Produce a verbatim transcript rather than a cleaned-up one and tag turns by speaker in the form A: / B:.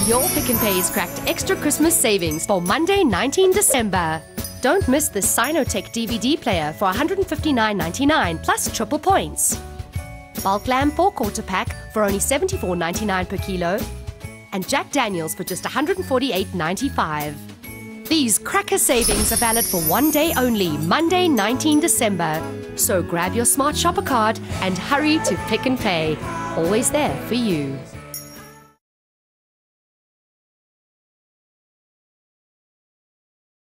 A: Your Pick n Pay's cracked extra Christmas savings for Monday, nineteenth December. Don't miss the Sinotech D V D player for one hundred fifty-nine ninety-nine plus triple points. Bulk Lamb four quarter pack for only seventy-four ninety-nine per kilo. And Jack Daniels for just one hundred forty-eight ninety-five. These cracker savings are valid for one day only, Monday, nineteenth December. So grab your Smart Shopper card and hurry to Pick n Pay. Always there for you.